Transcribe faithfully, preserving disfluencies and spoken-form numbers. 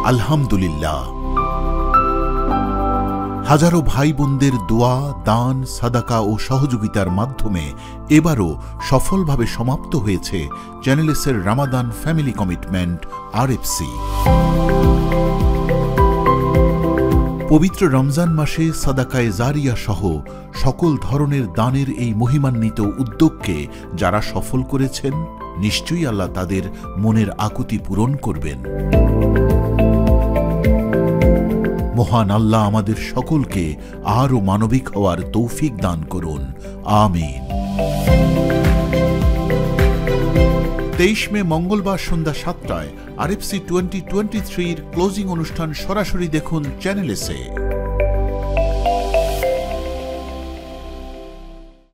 আলহামদুলিল্লাহ। হাজারো ভাই বোনদের দোয়া, দান, সাদাকা ও সহযোগিতার মাধ্যমে এবারও সফলভাবে সমাপ্ত হয়েছে চ্যানেলসের রামাদান ফ্যামিলি কমিটমেন্ট আরএফসি। পবিত্র রমজান মাসে সাদাকায়ে জারিয়া সহ সকল ধরনের দানের এই মহিমান্বিত উদ্যোগকে যারা সফল করেছেন, নিশ্চয়ই আল্লাহ তাদের মনের আকুতি পূরণ করবেন। মহান আল্লাহ আমাদের সকলকে আরও মানবিক হওয়ার তৌফিক দান করুন, আমিন। তেইশ মে মঙ্গলবার সন্ধ্যা সাতটায় আরএফসি টোয়েন্টি টোয়েন্টি থ্রির ক্লোজিং অনুষ্ঠান সরাসরি দেখুন চ্যানেল এসে।